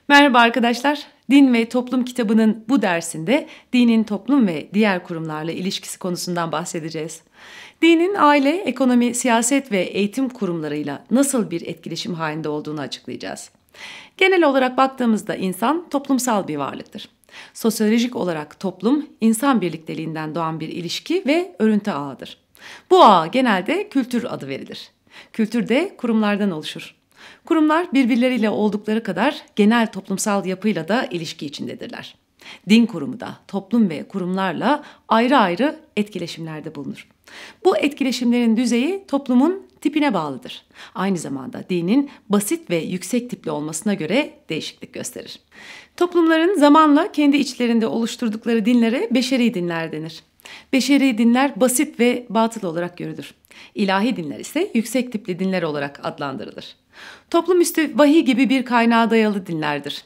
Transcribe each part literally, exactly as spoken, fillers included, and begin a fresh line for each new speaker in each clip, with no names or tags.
Merhaba arkadaşlar. Din ve Toplum kitabının bu dersinde dinin toplum ve diğer kurumlarla ilişkisi konusundan bahsedeceğiz. Dinin aile, ekonomi, siyaset ve eğitim kurumlarıyla nasıl bir etkileşim halinde olduğunu açıklayacağız. Genel olarak baktığımızda insan toplumsal bir varlıktır. Sosyolojik olarak toplum, insan birlikteliğinden doğan bir ilişki ve örüntü ağıdır. Bu ağa genelde kültür adı verilir. Kültür de kurumlardan oluşur. Kurumlar birbirleriyle oldukları kadar genel toplumsal yapıyla da ilişki içindedirler. Din kurumu da toplum ve kurumlarla ayrı ayrı etkileşimlerde bulunur. Bu etkileşimlerin düzeyi toplumun tipine bağlıdır. Aynı zamanda dinin basit ve yüksek tipli olmasına göre değişiklik gösterir. Toplumların zamanla kendi içlerinde oluşturdukları dinlere beşeri dinler denir. Beşeri dinler basit ve batıl olarak görülür. İlahi dinler ise yüksek tipli dinler olarak adlandırılır. Toplumüstü vahiy gibi bir kaynağa dayalı dinlerdir.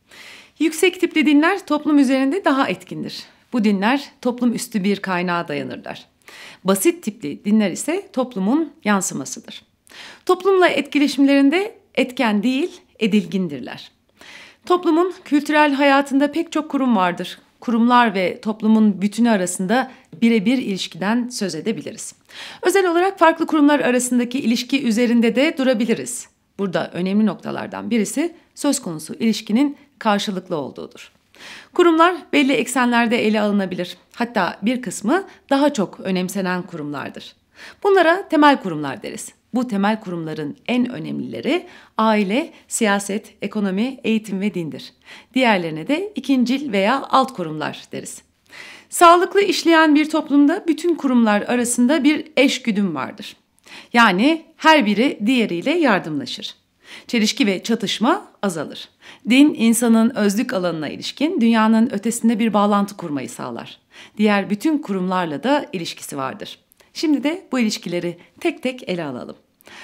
Yüksek tipli dinler toplum üzerinde daha etkindir. Bu dinler toplumüstü bir kaynağa dayanırlar. Basit tipli dinler ise toplumun yansımasıdır. Toplumla etkileşimlerinde etken değil, edilgindirler. Toplumun kültürel hayatında pek çok kurum vardır. Kurumlar ve toplumun bütünü arasında birebir ilişkiden söz edebiliriz. Özel olarak farklı kurumlar arasındaki ilişki üzerinde de durabiliriz. Burada önemli noktalardan birisi söz konusu ilişkinin karşılıklı olduğudur. Kurumlar belli eksenlerde ele alınabilir. Hatta bir kısmı daha çok önemsenen kurumlardır. Bunlara temel kurumlar deriz. Bu temel kurumların en önemlileri aile, siyaset, ekonomi, eğitim ve dindir. Diğerlerine de ikincil veya alt kurumlar deriz. Sağlıklı işleyen bir toplumda bütün kurumlar arasında bir eşgüdüm vardır. Yani her biri diğeriyle yardımlaşır. Çelişki ve çatışma azalır. Din, insanın özlük alanına ilişkin dünyanın ötesinde bir bağlantı kurmayı sağlar. Diğer bütün kurumlarla da ilişkisi vardır. Şimdi de bu ilişkileri tek tek ele alalım.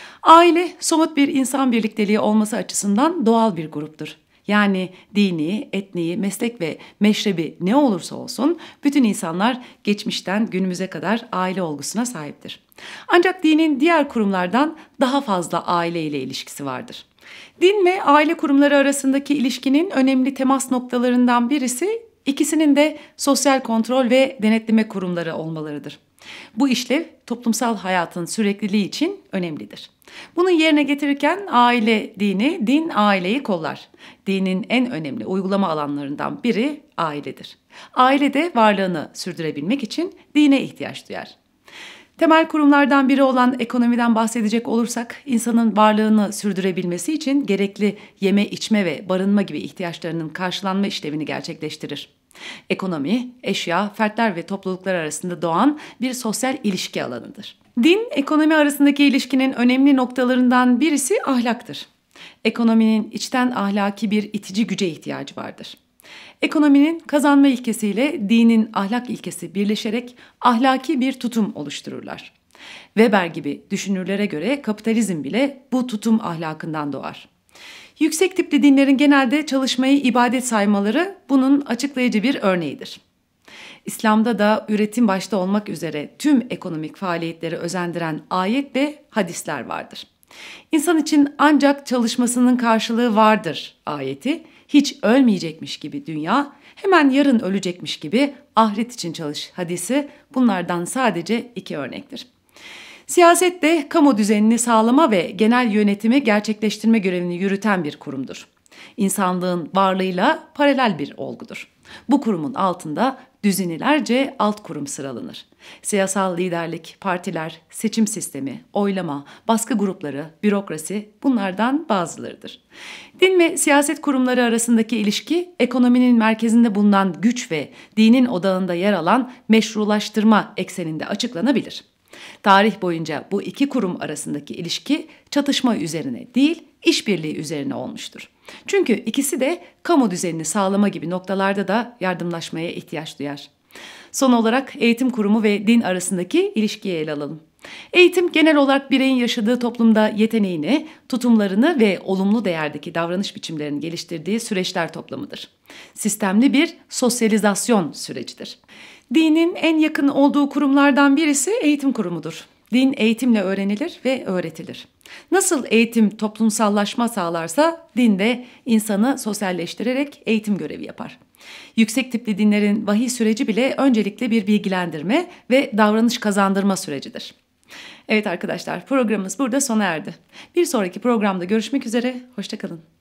Aile, somut bir insan birlikteliği olması açısından doğal bir gruptur. Yani dini, etniği, meslek ve meşrebi ne olursa olsun bütün insanlar geçmişten günümüze kadar aile olgusuna sahiptir. Ancak dinin diğer kurumlardan daha fazla aile ile ilişkisi vardır. Din ve aile kurumları arasındaki ilişkinin önemli temas noktalarından birisi ikisinin de sosyal kontrol ve denetleme kurumları olmalarıdır. Bu işlev toplumsal hayatın sürekliliği için önemlidir. Bunu yerine getirirken aile dini, din aileyi kollar. Dinin en önemli uygulama alanlarından biri ailedir. Aile de varlığını sürdürebilmek için dine ihtiyaç duyar. Temel kurumlardan biri olan ekonomiden bahsedecek olursak, insanın varlığını sürdürebilmesi için gerekli yeme, içme ve barınma gibi ihtiyaçlarının karşılanma işlevini gerçekleştirir. Ekonomi, eşya, fertler ve topluluklar arasında doğan bir sosyal ilişki alanıdır. Din, ekonomi arasındaki ilişkinin önemli noktalarından birisi ahlaktır. Ekonominin içten ahlaki bir itici güce ihtiyacı vardır. Ekonominin kazanma ilkesiyle dinin ahlak ilkesi birleşerek ahlaki bir tutum oluştururlar. Weber gibi düşünürlere göre kapitalizm bile bu tutum ahlakından doğar. Yüksek tipli dinlerin genelde çalışmayı ibadet saymaları bunun açıklayıcı bir örneğidir. İslam'da da üretim başta olmak üzere tüm ekonomik faaliyetleri özendiren ayet ve hadisler vardır. İnsan için ancak çalışmasının karşılığı vardır ayeti, hiç ölmeyecekmiş gibi dünya, hemen yarın ölecekmiş gibi ahiret için çalış hadisi bunlardan sadece iki örnektir. Siyaset de kamu düzenini sağlama ve genel yönetimi gerçekleştirme görevini yürüten bir kurumdur. İnsanlığın varlığıyla paralel bir olgudur. Bu kurumun altında düzinelerce alt kurum sıralanır. Siyasal liderlik, partiler, seçim sistemi, oylama, baskı grupları, bürokrasi bunlardan bazılarıdır. Din ve siyaset kurumları arasındaki ilişki, ekonominin merkezinde bulunan güç ve dinin odağında yer alan meşrulaştırma ekseninde açıklanabilir. Tarih boyunca bu iki kurum arasındaki ilişki çatışma üzerine değil, işbirliği üzerine olmuştur. Çünkü ikisi de kamu düzenini sağlama gibi noktalarda da yardımlaşmaya ihtiyaç duyar. Son olarak eğitim kurumu ve din arasındaki ilişkiyi ele alalım. Eğitim genel olarak bireyin yaşadığı toplumda yeteneğini, tutumlarını ve olumlu değerdeki davranış biçimlerini geliştirdiği süreçler toplamıdır. Sistemli bir sosyalizasyon sürecidir. Dinin en yakın olduğu kurumlardan birisi eğitim kurumudur. Din eğitimle öğrenilir ve öğretilir. Nasıl eğitim toplumsallaşma sağlarsa din de insanı sosyalleştirerek eğitim görevi yapar. Yüksek tipli dinlerin vahiy süreci bile öncelikle bir bilgilendirme ve davranış kazandırma sürecidir. Evet arkadaşlar, programımız burada sona erdi. Bir sonraki programda görüşmek üzere, hoşça kalın.